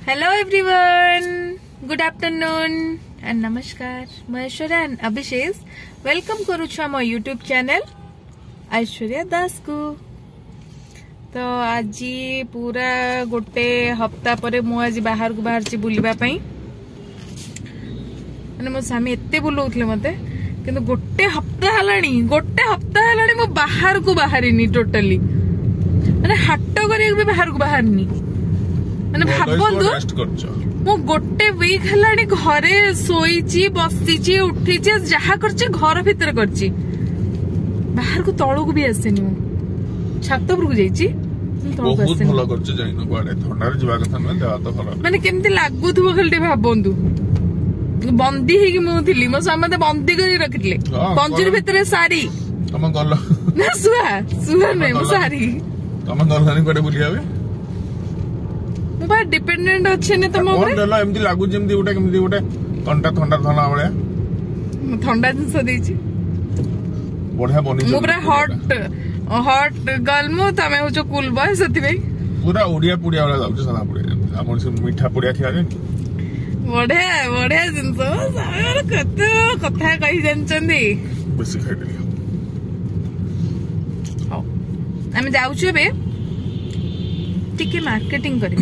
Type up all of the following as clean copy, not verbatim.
Hello everyone, good afternoon and नमस्कार। मैं Aishwarya and Abhishek welcome करुछु आम यूट्यूब चैनल ऐश्वर्या दास को। तो आज पूरा गोटे हफ्ता पर मु आज बाहर को बाहर बुलवा माने मो स्वामी एते बुलाउथले मते किंतु गोटे हफ्ता हलानी मो बाहर को बाहरिनी टोटली माने हाट करिया भी बाहर को बाहरनी माने भाबंतु मो गोटे वीक हलानी घरे सोईची बसीची उठीची जहा करची घर भीतर करची बाहर को तळो को भी आसेनी मो छात ऊपर को जाईची बहुत भलो करछ जाइनो बाडे ठंडा रे जीवा कथा न देवा तो भलो माने केमती लागुथबो खाली भाबंतु बंदी हे कि मु थिली मो सामने बंदी करी रखितले पंजरी भीतर सारी तम गल्ला ना सुहा नै मो सारी तम गल्ला नि कोडे बुलियावे मो बा डिपेंडेंट अछि ने तम ऊपर गल्ला एमती लागु जेमती उटा केमती उटा ठंडा ठंडा थाना बळे ठंडा जिंस देछि बढ़िया बनी मो पूरा हॉट गर्ल मो तमे हो जो कूल बॉय सती भाई पूरा ओडिया पुडिया वाला जाउ सला पुडिया हमर से मीठा पुडिया खिया रे बढ़िया जिनस कत कथा कही जानचंदी बेसी खाइ देली आमे जाउछु एबे टिके मार्केटिंग करिबा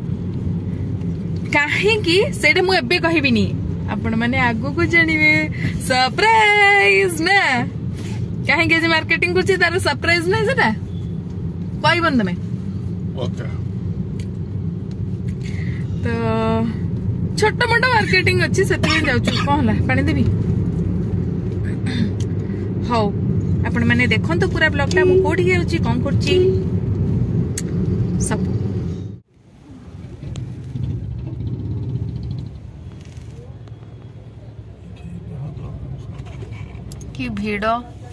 काहे कि सेडे मु एबे कहिबिनी आपण माने आगु को जानिबे सरप्राइज ना काहे के जे मार्केटिंग करछि तार सरप्राइज नै सेटा कहबन तमे ओके तो छोट मोट मार्केटिंग अच्छी से जाऊँ कौन है पानी देवी हाँ आपण मैंने देखो तो पूरा ब्लॉगटा मु कोठी जाउची कौन करची सब की भीड़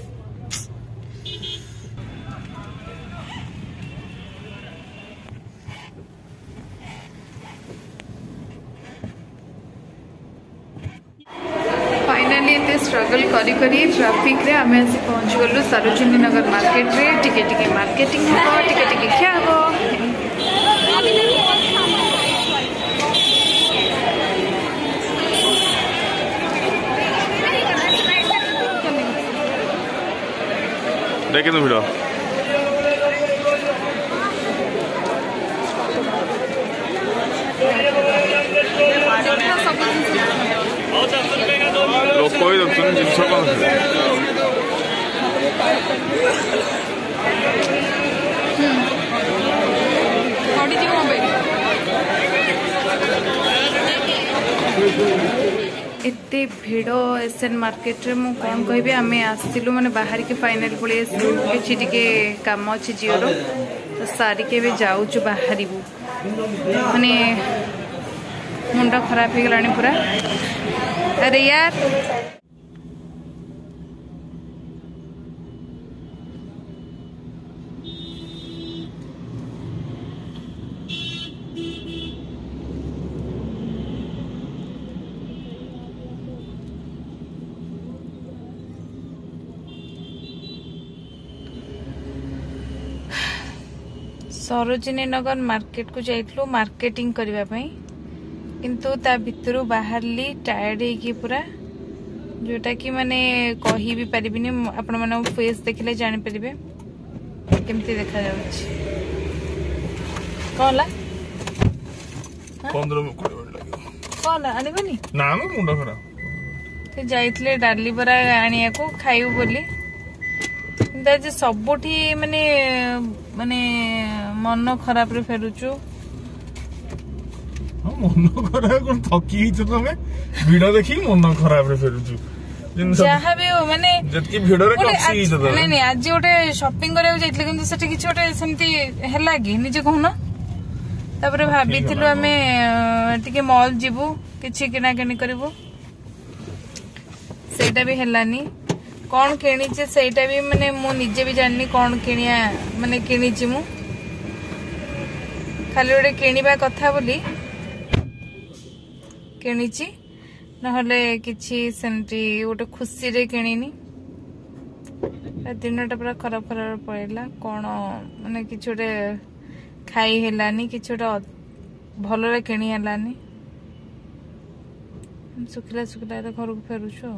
स्ट्रगल करी करी ट्रैफिक रे आमे आसी पहुंच गलु सरोजिनी नगर मार्केट रे टिके टिके मार्केटिंग हो टिके टिके क्या हो देखे तो वीडियो लोग कोई तो सुन जिन सब एते भिड़ एसएन मार्केट रे मु कौन कहबे आमे आसिलु माने बाहर के फाइनल पळे किछि टिके काम अछि जियो रो तो सारी के भी जाउछु बाहरिबु माने मुंडा खराब हो गलानी पूरा अरे यार सरोजिनी नगर मार्केट को जाइथलो मार्केटिंग करबा पई किंतु ता भितरु बाहरली टायर्ड है पूरा जोटा कि माने कही भी परिबिनी आपण माने फेस देखले जानि परिबे केमती देखा जाउछि कोला 15 मिनिट लागो कोला आनी बनी ना म मुंडा खराब ते जाइतले डाली बरा आनिया को खाइबो बोली किंतु जे सबठी माने माने मन खराब रे फेरुछु मन खराब कोन थकी छ तमे वीडियो देखि मन खराब रे फेरुछु जहा भी हो माने जतकी वीडियो रे कसी छ त नहीं आज गोटे शॉपिंग करे जाइतले किंतु सेठी किछ गोटे सेमती हेला कि निजे कहूना तापर भाबिथिलु हमें टिके मॉल जिबु किछि किना किनी करबो सेटा भी हेलानी कौन किनी छे सेटा भी माने मु निजे भी जाननी कौन किनिया माने किनी छी मु खाली गोटे किनिबा कथा बोली किनिची नहले किछि सेमती गोटे खुशी रे किनिनी दिनटा पूरा खराब खराब पड़ेगा कौन माने किछि गोटे खाई हेलानी किछि गोटे भलरे किणी हेलानी सुखिला सुखिला घर को फेरुछु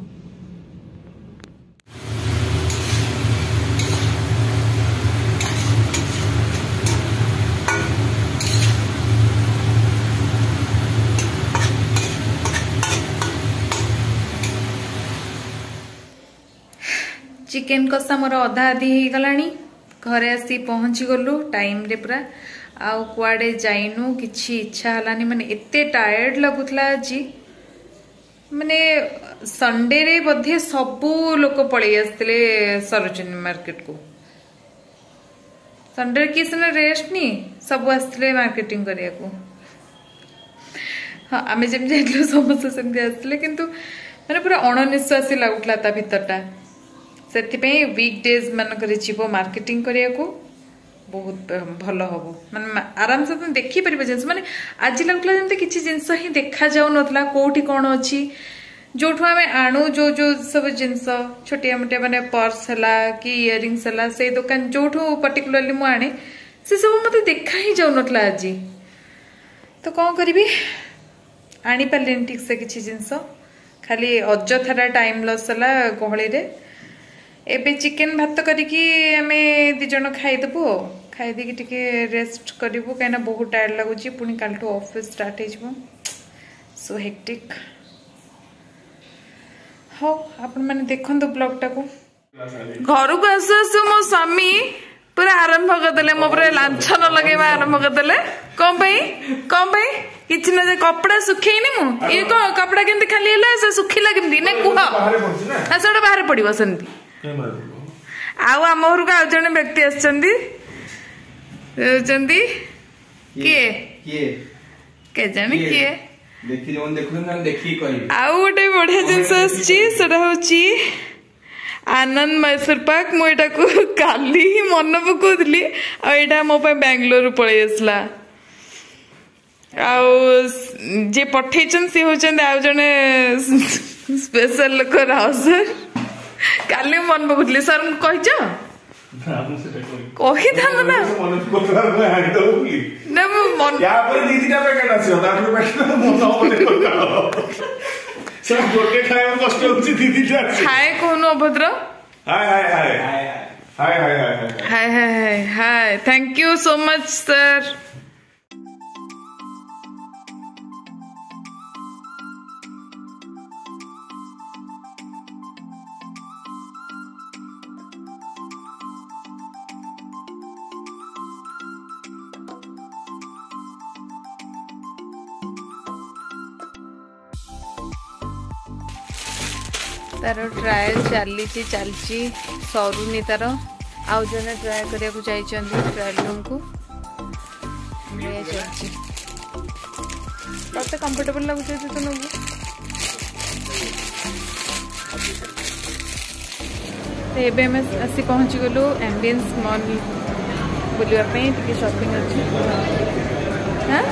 चिकेन कषा मोर अधा आधी हो गलानी घरे आसी पहुँची गलु टाइम रे पूरा आउ कुआडे जाइनु किछि इच्छा हलानी माने एते टायर्ड लगुतला आज माने संडे रे बधे सबु लोक पळै आस्तिले सरोजिनी मार्केट को संडे की सने रेस्ट नी सब आस्तिले मार्केटिंग करिया को हां आमे जेम जाइलो समस्त सेम आस्तिले किंतु माने पूरा अणनिश्वासी लागुतला ता भितरटा सेतिपई वीकडेज मानकरे जीवो मार्केटिंग करिया को बहुत भल हम माने आराम से तुम देखी पारे जिन माने आज लगुला जमते किसी जिनस ही देखा जाऊ नथला कोठी कौन अच्छी जोठू आम आणु जो जो सब जिनस छोटिया मोटिया माने पर्स हला कि इयरिंग्स हला से दुकान जोठू पर्टिकुलरली मु आने से सब मते देखा ही जाऊ नथला आज तो कौन करी आनी पारे ठीक से किसी जिनस खाली अजथारा टाइम लॉस हला गहली रे एबे चिकेन भात करिकी आमे दी जण खाइदेबु खाई देकी टिके रेस्ट करिबु काइना बहुत टायर्ड लागुची पुनी कालठो ऑफिस स्टार्ट हे जबो सो हेक्टिक हो आपण माने देखंदो ब्लॉग टाको घर को आसु आसु मो स्वामी पूरा आरंभ कर देले मो पूरा लांछन लगेबा आरंभ कर देले कोन भाई किछ न जे कपड़ा सुखेइनी मु ए को कपड़ा केंति खाली हैला से सुखिला केंति ने कुह ना सेटा बाहर पड़िबो सेंति आउ आम घर को आउ जने व्यक्ति आछंदी के जाने किए देखि जोन देखु ना देखि कहि आउ गोटे बढ़िया जिनस आछि सेटा होछि आनंद मैसूर पाक मु एटा को काली ही मन पकोदली आ एटा मो पे बेंगलोर पळै आसला आउ जे पठेचन से होचन आउ जने स्पेशल लोक राव सर काली मन पकोदली सर कहछ कही था ना ना मन या पर दीदीटा पैकेट आछो तापर पैकेट मन होले सब गोटे खाए कष्ट होची दीदीटा हाय कोनो अभद्र हाय हाय हाय हाय हाय हाय हाय हाय हाय हाय thank you so much sir तार ट्रायल चली सरुनी तार आउ जने ट्राए करिया को जाइछंदी ट्रायल रूम को ले जाइछि तते कंफर्टेबल लागु छै तो नबु एबे में आसी पहुंची गलो एम्बियंस मॉल बुलिया पे टिके शॉपिंग अछि हां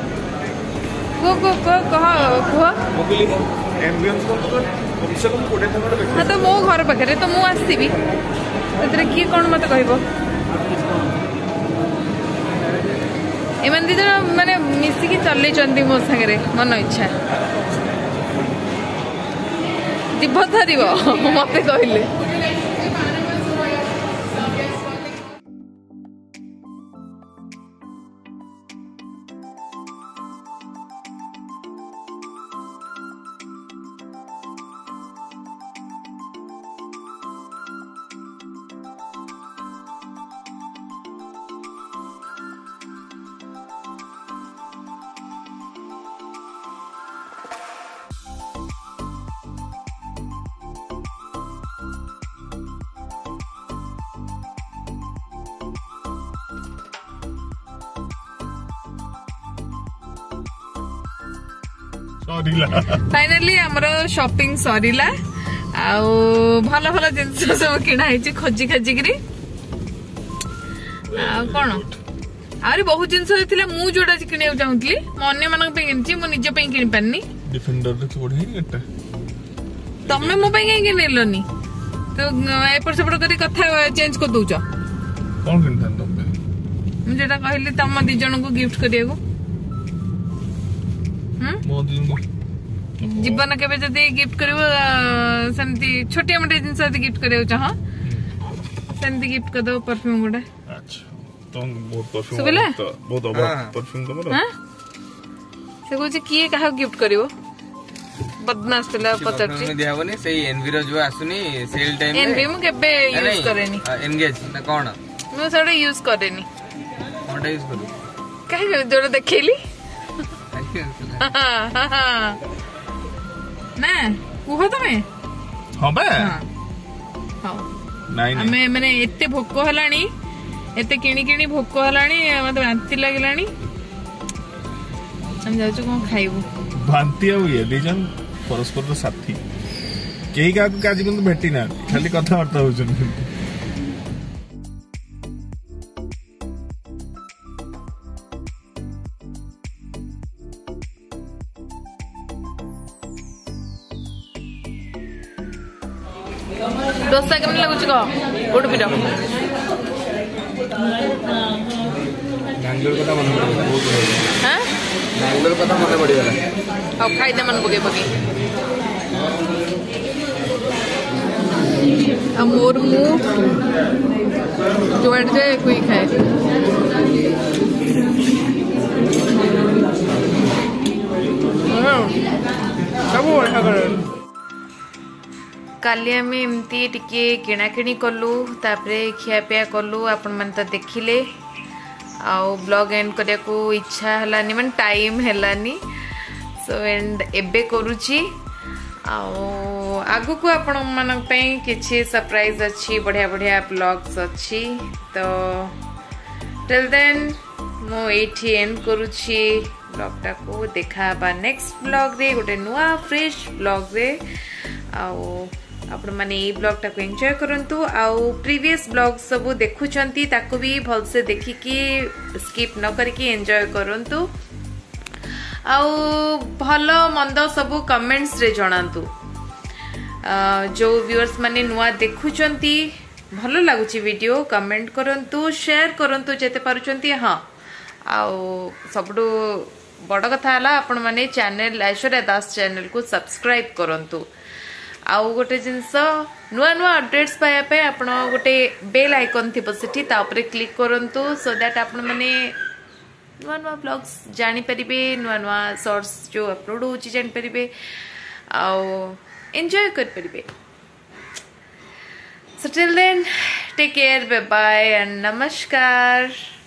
को एम्बियंस को हाँ तो मो घर पाखे तो मु आसबी किए कौन मत कह एम दी जन मैंने मिसिकी चल मो सागे मन इच्छा जीव थर मत कहले फाइनली आमर शॉपिंग सरीला आउ भल भल जिनस सब किना है खोजी खाजिकी कौन आहरी बहुत जिनस मु जोटा किणा चाहूली अन्य मान निजे कि पारनी तमें मो कहीं किनलनी तो एपट सेपट कर कथा चेंज कर दौच मुझे कहली तुम दी जन को गिफ्ट करिया जीवन के गिफ्ट कर छोटिया मोटे जिन गिफ्ट कर चाह सेमती गिफ्ट कर दो परफ्यूम गोटे से कहूँ किए क्या गिफ्ट कर बदमाश पिला पचारछि दियावनी से एनवी रो जो आसुनी सेल टाइम एनवी मु केबे यूज करेनी एंगेज ना कोन मु साडे यूज करेनी कोनटा यूज करू काहे कर जोर देखेली ना कुह तमे हां बे हां नहीं हमें माने एते भोक हलानी एते किणी किणी भोक हलानी मते बांती लागलानी हम जाचु कोन खाइबू बांती आ ये दिजन परस्पर साथी केही का काजी पण भेटी ना खाली कथा वार्ता होजन डोसा केमन लागुछ को उडुपी रो बैंगलोर कथा मन पड़े हां बैंगलोर कथा मन पड़े गला अब खाइदे मन बगे बगे मोर मु जोड़ जाए कोई खाए सब बढ़िया कर काली आम एमती टिके किणाकिणी कलु तापरे खियापिया कलु आपण मन तो देखिले आउ ब्लॉग एंड करिया को इच्छा हलानी मन टाइम हलानी सो एंड एबे करूची आगु को आपण मन पे किछि सरप्राइज अच्छी बढ़िया बढ़िया ब्लॉग्स अच्छी तो टिल देन मो एठी एंड करूची ब्लॉग टा को देखा बा नेक्स्ट ब्लॉग रे गोटे नुआ फ्रेश ब्लॉग रे आउ आपण माने ए ब्लॉग टा को एंजॉय करंतु आउ प्रीवियस ब्लॉग सब देखुचंती ताको भी भल से देखि कि स्किप न करके एंजॉय करंतु आउ भलो मंद सब कमेंट्स रे जणांतु जो व्यूअर्स माने नुआ देखुचंती भलो लागुची वीडियो कमेंट करंतु शेयर करंतु जेते पारुचंती हां आउ सबडू बड़ कथा हला आपण माने चैनल ऐश्वर्या दास चैनल को सब्सक्राइब करंतु आउ गोटे जिनस नुआ नुआ अपडेट्स पाया पे आपण गोटे बेल आइकन थी सेठी ता ऊपर क्लिक करंतु सो दैट आपण माने नुआ नुआ ब्लॉग्स जानी परिबे नुआ नुआ शॉर्ट्स जो अपलोड होची जानी परिबे आउ एंजॉय कर परिबे so till then take care bye bye and नमस्कार।